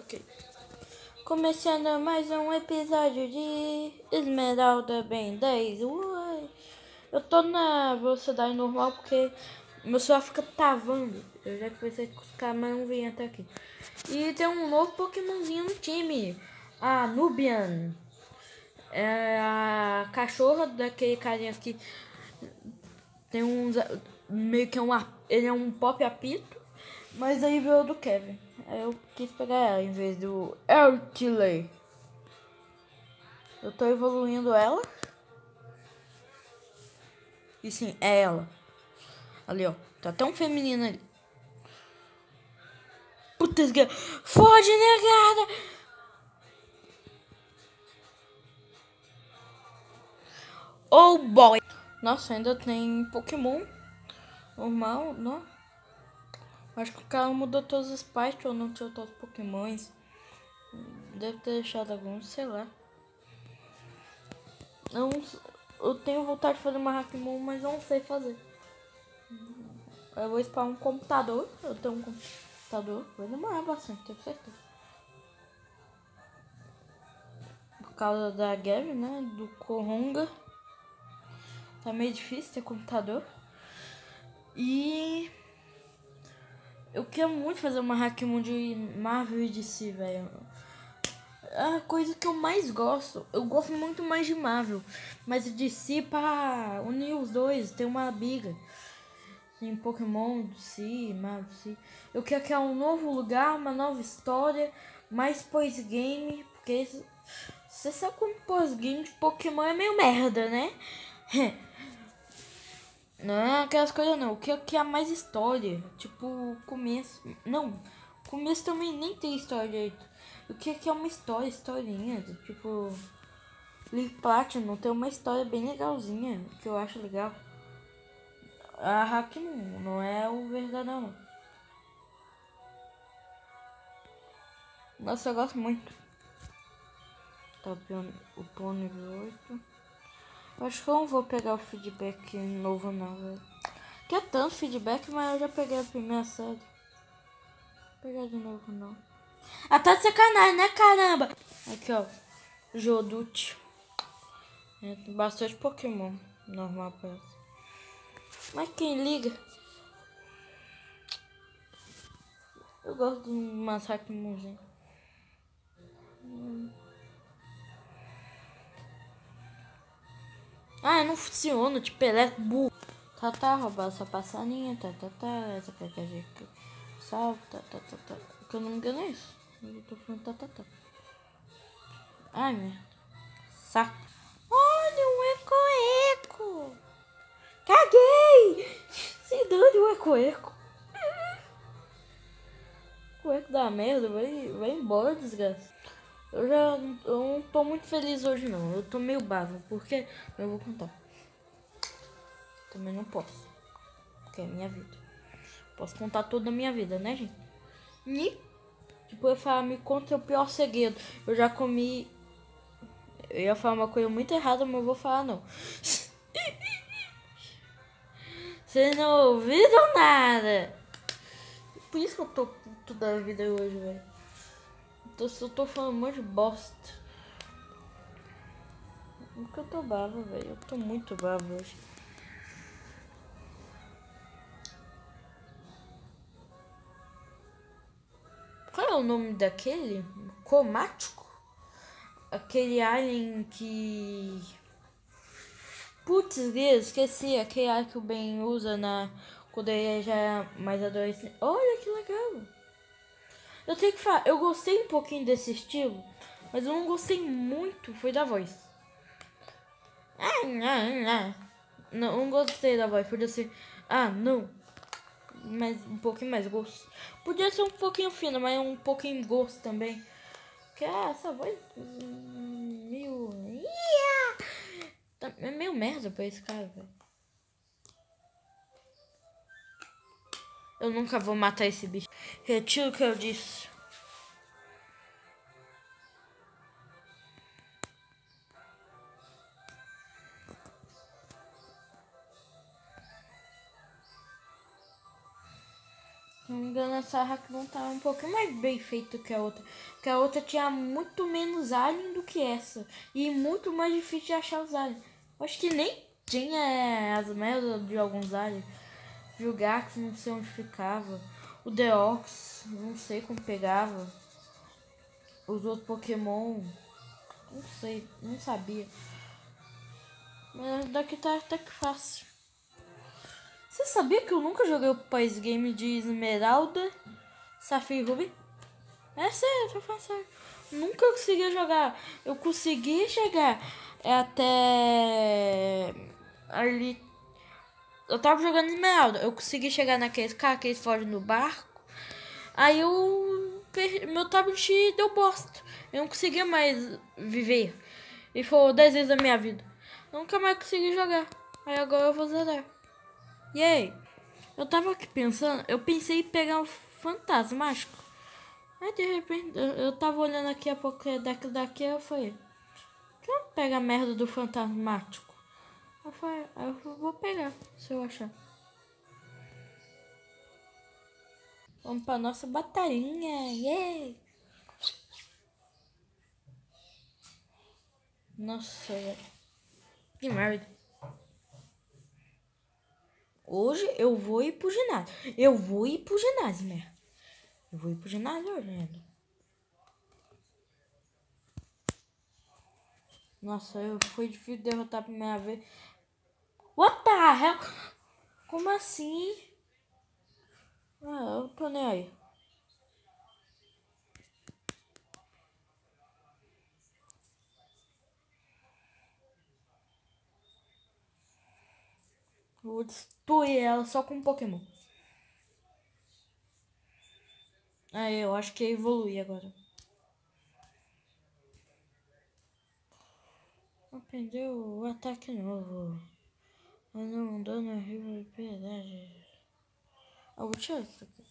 Ok. Começando mais um episódio de Esmeralda Ben 10. Uai. Eu tô na velocidade normal porque meu celular fica travando. Eu já comecei a buscar, mas não vim até aqui. E tem um novo Pokémonzinho no time. A Nubian. É a cachorra daquele carinha que tem uns... meio que ele é um pop apito. Mas aí veio do Kevin. Aí eu quis pegar ela em vez do Ertley. Eu tô evoluindo ela. E sim, é ela. Ali, ó. Tá tão feminina ali. Putz, foge, negada! Oh, boy! Nossa, ainda tem Pokémon normal, não? Acho que o cara mudou todas as partes ou não tirou todos os Pokémons. Deve ter deixado alguns, sei lá. Eu tenho vontade de fazer uma Hackmon, mas não sei fazer. Eu vou spawnar um computador. Eu tenho um computador. Vai demorar bastante, tenho certeza. Por causa da Gary, né? Do Koronga. Tá meio difícil ter computador. E eu quero muito fazer uma Hackmon de Marvel e DC, velho. A coisa que eu mais gosto. Eu gosto muito mais de Marvel. Mas de DC, pra unir os dois, tem uma briga. Tem Pokémon, DC, Marvel, DC. Eu quero criar um novo lugar, uma nova história. Mais pós-game. Porque você sabe como pós-game de Pokémon é meio merda, né? Não, aquelas coisas não. Eu quero criar mais história. Tipo, começo. Não, começo também nem tem história direito. Eu quero criar uma história, historinha. Tipo, League Platinum tem uma história bem legalzinha. Que eu acho legal. A Hack não é o verdadeiro, não. Nossa, eu gosto muito. Tá o Pony 8. Acho que eu não vou pegar o feedback novo, não, velho. Que é tanto feedback, mas eu já peguei a primeira série. Vou pegar de novo, não. Ah, tá de sacanagem, né, caramba? Aqui, ó. Jodute. É, tem bastante Pokémon normal pra essa. Mas quem liga? Eu gosto de um massacre monzinho. Ah, não funciona, tipo, ele é burro. Tá, roubar essa passarinha, tá, essa PKG aqui. Salve, tá. Que eu não me engano é isso. Eu tô falando tá. Ai, merda. Saco. Olha, um eco. Caguei! Se dane o eco. O eco da merda, vai embora, desgraça. Eu não tô muito feliz hoje, não. Eu tô meio bravo, porque eu vou contar. Também não posso. Porque é minha vida. Posso contar toda a minha vida, né, gente? E, tipo, eu falar, me conta o seu pior segredo. Eu já comi. Eu ia falar uma coisa muito errada, mas eu vou falar não. Vocês não ouviram nada. Por isso que eu tô puto da vida hoje, velho. Eu tô falando um monte de bosta. Porque eu tô bravo, velho. Eu tô muito bravo hoje. Qual é o nome daquele? Comático? Aquele alien que... Putz, esqueci. Aquele alien que o Ben usa quando ele já é mais adolescente. Olha que legal. Eu tenho que falar, eu gostei um pouquinho desse estilo, mas eu não gostei muito, foi da voz. Não gostei da voz, podia ser, não, mas um pouquinho mais gosto. Podia ser um pouquinho fina, mas um pouquinho gosto também. Porque essa voz meio... É meio merda pra esse cara, velho. Eu nunca vou matar esse bicho. Retiro o que eu disse. me engano, essa Hackman tá um pouquinho mais bem feita que a outra. Porque a outra tinha muito menos alien do que essa. E muito mais difícil de achar os aliens. Acho que nem tinha as merdas de alguns aliens. O Gax, não sei onde ficava. O Deox, não sei como pegava. Os outros Pokémon, não sei, não sabia. Mas daqui tá até que fácil. Você sabia que eu nunca joguei o País Game de Esmeralda, Safira e Ruby? É sério, tô falando sério. Nunca consegui jogar. Eu consegui chegar até ali. Eu tava jogando Esmeralda. Eu consegui chegar naqueles caras que eles fogem no barco. Aí meu tablet deu bosta. Eu não conseguia mais viver. E foi 10 vezes da minha vida. Nunca mais consegui jogar. Aí agora eu vou zerar. E aí? Eu tava aqui pensando. Eu pensei em pegar um fantasmático. Aí de repente eu tava olhando aqui a pouco daqui. Eu falei: deixa eu pegar a merda do fantasmático. Eu falei: eu vou pegar se eu achar. Vamos pra nossa batalhinha. Yay! Nossa, que merda. Hoje eu vou ir pro ginásio. Né? Eu vou ir pro ginásio hoje ainda. Nossa, foi difícil derrotar a primeira vez. What the hell? Como assim? Ah, eu tô nem aí. Vou destruir ela só com um Pokémon. Ah, eu acho que evolui agora. Aprendeu o ataque novo. Mas não dando rima de piedade. Eu vou tirar isso aqui.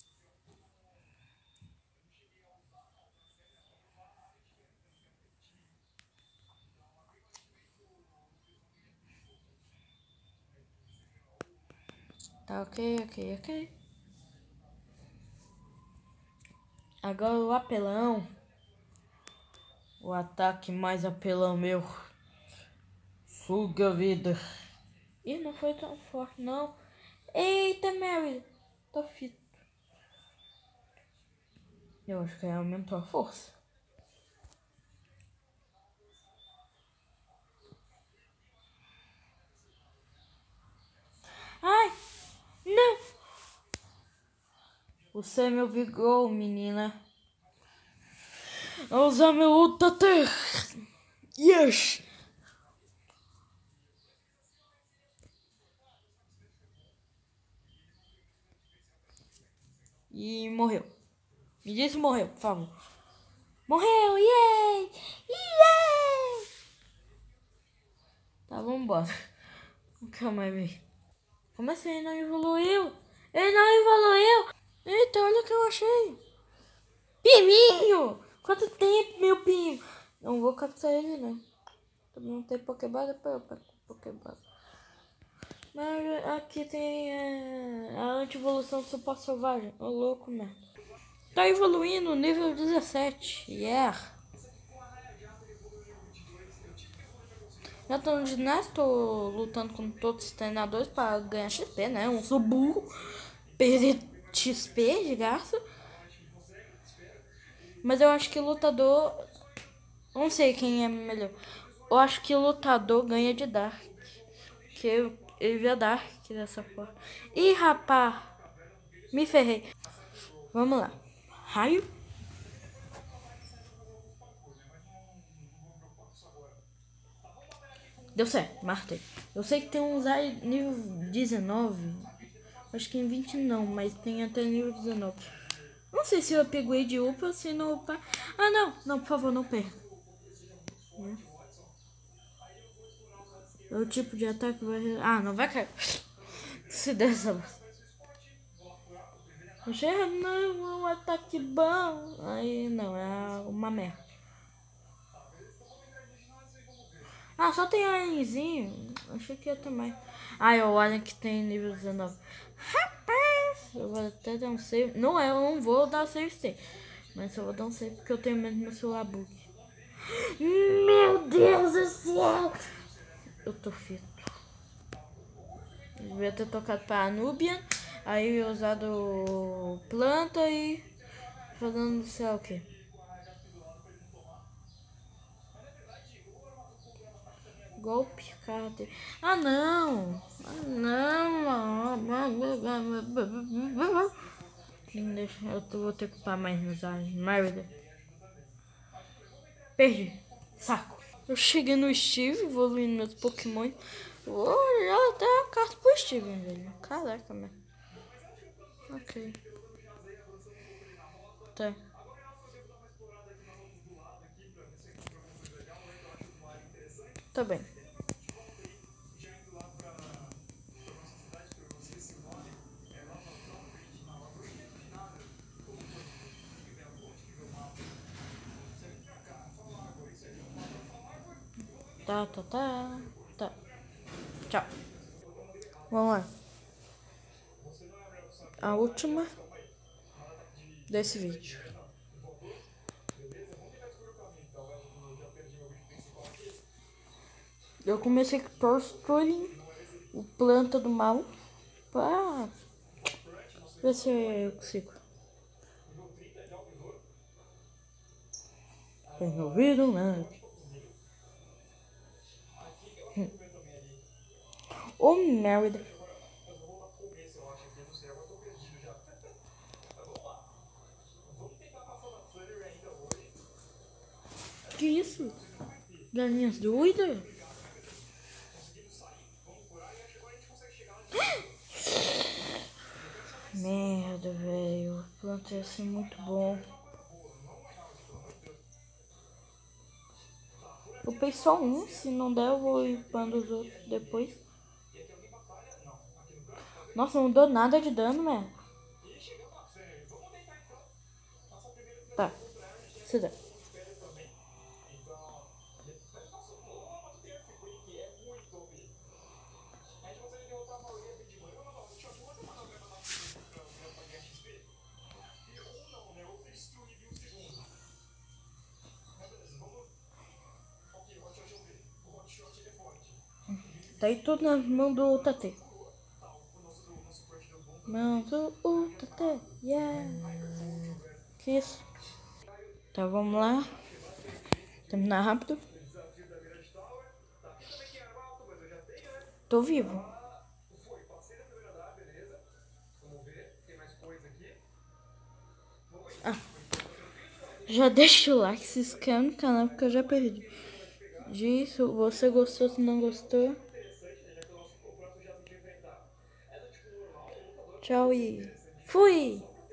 Tá ok. Agora o apelão. O ataque mais apelão meu. Suga a vida. Ih, não foi tão forte, não. Eita, Mary. Tô fito. Eu acho que aumentou a força. Ai, não. Você me obrigou, menina. A usar meu Ultrater. Yes. E morreu. Me disse morreu, por favor. Morreu, yay! Yay! Tá, vambora. Calma aí. Como assim ele não evoluiu? Ele não evoluiu! Eita, olha o que eu achei. Pininho! Quanto tempo, meu Pinho? Não vou capturar ele, não. Não tem Pokéball, depois eu pego Pokéball. Mas aqui tem a anti-evolução do suporte selvagem. Ô, louco, mano. Tá evoluindo, nível 17. Yeah. Já tô no ginásio, tô lutando com todos os treinadores pra ganhar XP, né? Um sou burro. Perder XP de graça. Mas eu acho que lutador... Não sei quem é melhor. Eu acho que lutador ganha de Dark. Que eu via Dark dessa forma. Ih, rapá. Me ferrei. Vamos lá. Raio. Deu certo, martei. Eu sei que tem uns aí nível 19. Acho que em 20 não, mas tem até nível 19. Não sei se eu peguei de UPA ou se não UPA. Ah, não. Não, por favor, não perca. É o tipo de ataque vai... Ah, não vai cair. Se dessa... Não, é um ataque bom. Aí, não, é uma merda. Ah, só tem alienzinho. Achei que ia ter mais. Ah, é o alien que tem nível 19. Rapaz! Eu vou até dar um save. Não é, eu não vou dar save state. Mas eu vou dar um save porque eu tenho medo do meu celular bug. Meu Deus do céu! Eu tô fito. Eu devia ter tocado pra Anubia. Aí eu usado planta e fazendo não sei o que. Golpe, carta. Ah não! Ah não! Deixa, vou ter que upar mais nos ares. Merda. Perdi. Saco. Eu cheguei no Steve, evoluindo meus Pokémon. Vou já até a carta pro Steve, velho. Caraca, mano. Ok. Tá. Tá bem. Tá. Tchau. Vamos lá. A última desse vídeo. Eu comecei com Torstorin, o planta do mal, pra ver se eu consigo. Resolvido, né? Ô, merda. Que isso? Galinhas doidas? Merda, velho. O planta ia ser muito bom. Eu upei só um, se não der eu vou upando os outros depois. Nossa, não deu nada de dano, né? Tá, se dá. Tá aí tudo na mão do Tate. Mão do Tate, yeah. Que isso? Tá, vamos lá. Terminar rápido. Tô vivo. Ah, já deixa o like, se inscreve no canal porque eu já perdi. Se você gostou, se não gostou. Tchau e fui!